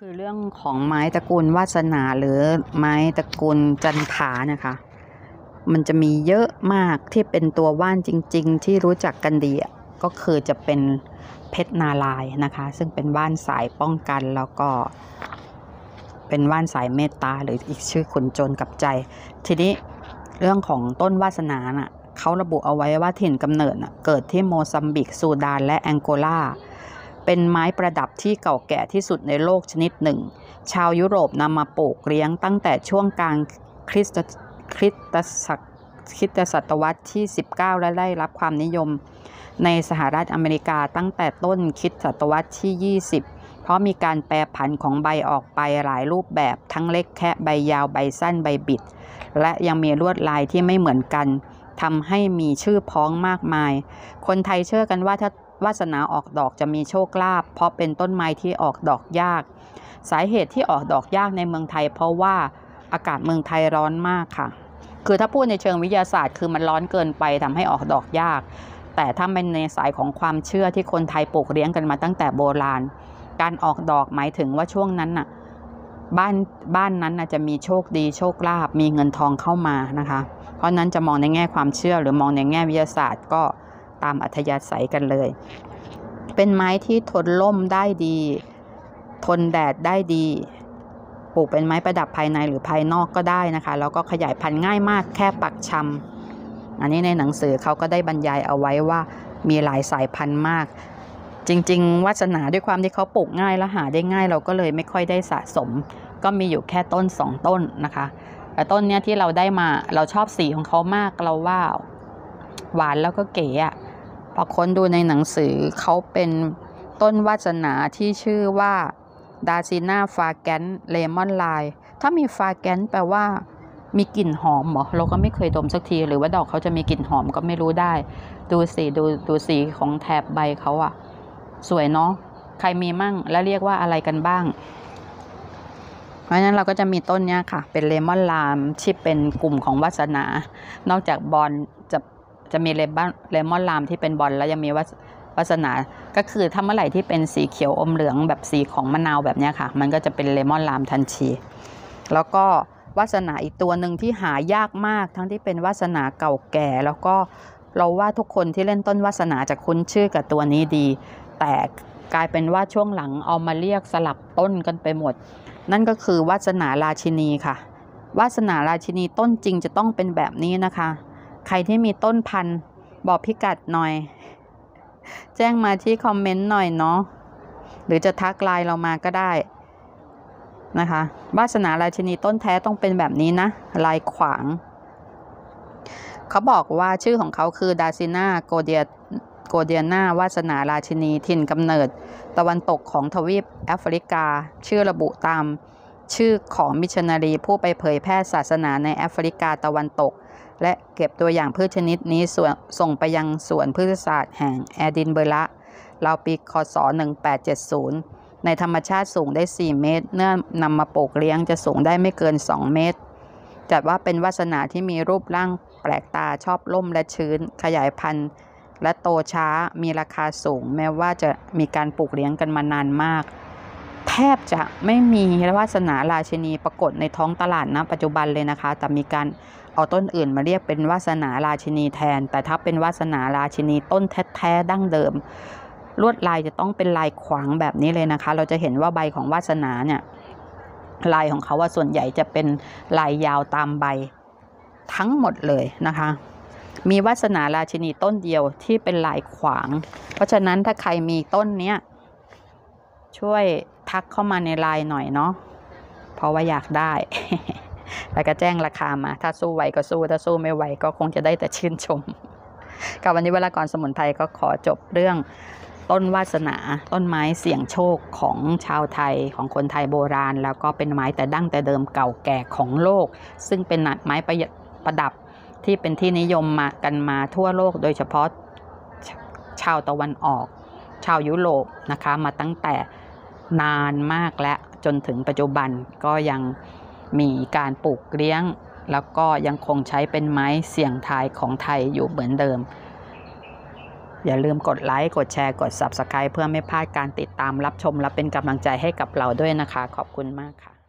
คือเรื่องของไม้ตระกูลวาสนาหรือไม้ตระกูลจันผานะคะมันจะมีเยอะมากที่เป็นตัวว่านจริงๆที่รู้จักกันดีก็คือจะเป็นเพชรนารายณ์นะคะซึ่งเป็นว่านสายป้องกันแล้วก็เป็นว่านสายเมตตาหรืออีกชื่อขุนโจรกับใจทีนี้เรื่องของต้นวาสนาน่ะเขาระบุเอาไว้ว่าถิ่นกำเนิดเกิดที่โมซัมบิกซูดานและแองโกลาเป็นไม้ประดับที่เก่าแก่ที่สุดในโลกชนิดหนึ่งชาวยุโรปนำมาปลูกเลี้ยงตั้งแต่ช่วงกลางคริสตศตวรรษที่19และได้รับความนิยมในสหรัฐอเมริกาตั้งแต่ต้นคริสตศตวรรษที่20เพราะมีการแปรผันของใบออกไปหลายรูปแบบทั้งเล็กแค่ใบยาวใบสั้นใบบิดและยังมีลวดลายที่ไม่เหมือนกันทำให้มีชื่อพ้องมากมายคนไทยเชื่อกันว่าถ้าวาสนาออกดอกจะมีโชคลาภเพราะเป็นต้นไม้ที่ออกดอกยากสาเหตุที่ออกดอกยากในเมืองไทยเพราะว่าอากาศเมืองไทยร้อนมากค่ะคือถ้าพูดในเชิงวิทยาศาสตร์คือมันร้อนเกินไปทำให้ออกดอกยากแต่ถ้าเป็นในสายของความเชื่อที่คนไทยปลูกเลี้ยงกันมาตั้งแต่โบราณการออกดอกหมายถึงว่าช่วงนั้นน่ะบ้านนั้นจะมีโชคดีโชคลาภมีเงินทองเข้ามานะคะเพราะนั้นจะมองในแง่ความเชื่อหรือมองในแง่วิทยาศาสตร์ก็ตามอัธยาศัยกันเลยเป็นไม้ที่ทนร่มได้ดีทนแดดได้ดีปลูกเป็นไม้ประดับภายในหรือภายนอกก็ได้นะคะแล้วก็ขยายพันธุ์ง่ายมากแค่ปักชำอันนี้ในหนังสือเขาก็ได้บรรยายเอาไว้ว่ามีหลายสายพันธุ์มากจริงๆวาสนาด้วยความที่เขาปลูกง่ายและหาได้ง่ายเราก็เลยไม่ค่อยได้สะสมก็มีอยู่แค่ต้น2ต้นนะคะแต่ต้นเนี้ยที่เราได้มาเราชอบสีของเขามากเราว่าหวานแล้วก็เก๋อะพอค้นดูในหนังสือเขาเป็นต้นวาสนาที่ชื่อว่าดาซิน่าฟาแกนเลมอนไลน์ถ้ามีฟาแกนแปลว่ามีกลิ่นหอมเหรอเราก็ไม่เคยดมสักทีหรือว่าดอกเขาจะมีกลิ่นหอมก็ไม่รู้ได้ดูสีของแถบใบเขาอะสวยเนาะใครมีมั่งและเรียกว่าอะไรกันบ้างเพราะฉะนั้นเราก็จะมีต้นเนี้ยค่ะเป็นเลมอนลามที่เป็นกลุ่มของวาสนานอกจากบอลจะมีเลมอนลามที่เป็นบอลแล้วยังมีวาสนาก็คือถ้าเมื่อไหร่ที่เป็นสีเขียวอมเหลืองแบบสีของมะนาวแบบเนี้ยค่ะมันก็จะเป็นเลมอนลามทันทีแล้วก็วาสนาอีกตัวหนึ่งที่หายากมากทั้งที่เป็นวาสนาเก่าแก่แล้วก็เราว่าทุกคนที่เล่นต้นวาสนาจะคุ้นชื่อกับตัวนี้ดีแต่กลายเป็นว่าช่วงหลังเอามาเรียกสลับต้นกันไปหมดนั่นก็คือวาสนาราชินีค่ะวาสนาราชินีต้นจริงจะต้องเป็นแบบนี้นะคะใครที่มีต้นพันธุ์บอกพิกัดหน่อยแจ้งมาที่คอมเมนต์หน่อยเนาะหรือจะทักไลน์เรามาก็ได้นะคะวาสนาราชินีต้นแท้ต้องเป็นแบบนี้นะลายขวางเขาบอกว่าชื่อของเขาคือดาซิน่าโกเดียนาวาสนาราชินีถิ่นกำเนิดตะวันตกของทวีปแอฟริกาชื่อระบุตามชื่อของมิชชันนารีผู้ไปเผยแพร่ศาสนาในแอฟริกาตะวันตกและเก็บตัวอย่างพืชชนิดนี้ส่งไปยังสวนพฤกษศาสตร์แห่งแอดินเบระราวปีคศ1870ในธรรมชาติสูงได้4เมตรเมื่อนำมาปลูกเลี้ยงจะสูงได้ไม่เกิน2เมตรจัดว่าเป็นวาสนาที่มีรูปร่างแปลกตาชอบร่มและชื้นขยายพันธุ์และโตช้ามีราคาสูงแม้ว่าจะมีการปลูกเลี้ยงกันมานานมากแทบจะไม่มีวาสนาราชินีปรากฏในท้องตลาดนะปัจจุบันเลยนะคะแต่มีการเอาต้นอื่นมาเรียกเป็นวาสนาราชินีแทนแต่ถ้าเป็นวาสนาราชินีต้นแท้ๆดั้งเดิมลวดลายจะต้องเป็นลายขวางแบบนี้เลยนะคะเราจะเห็นว่าใบของวาสนาเนี่ยลายของเขาว่าส่วนใหญ่จะเป็นลายยาวตามใบทั้งหมดเลยนะคะมีวาสนาราชินีต้นเดียวที่เป็นลายขวางเพราะฉะนั้นถ้าใครมีต้นเนี้ยช่วยทักเข้ามาในไลน์หน่อยเนาะเพราะว่าอยากได้ แล้วก็แจ้งราคามาถ้าสู้ไหวก็สู้ถ้าสู้ไม่ไหวก็คงจะได้แต่ชื่นชมกับวันนี้เวลากรสมุนไพรก็ขอจบเรื่องต้นวาสนาต้นไม้เสี่ยงโชคของชาวไทยของคนไทยโบราณแล้วก็เป็นไม้แต่ดั้งแต่เดิมเก่าแก่ของโลกซึ่งเป็นไม้ประดับที่เป็นที่นิยมมาทั่วโลกโดยเฉพาะชาวตะวันออกชาวยุโรปนะคะมาตั้งแต่นานมากและจนถึงปัจจุบันก็ยังมีการปลูกเลี้ยงแล้วก็ยังคงใช้เป็นไม้เสี่ยงทายของไทยอยู่เหมือนเดิมอย่าลืมกดไลค์กดแชร์กด Subscribe เพื่อไม่พลาดการติดตามรับชมและเป็นกำลังใจให้กับเราด้วยนะคะขอบคุณมากค่ะ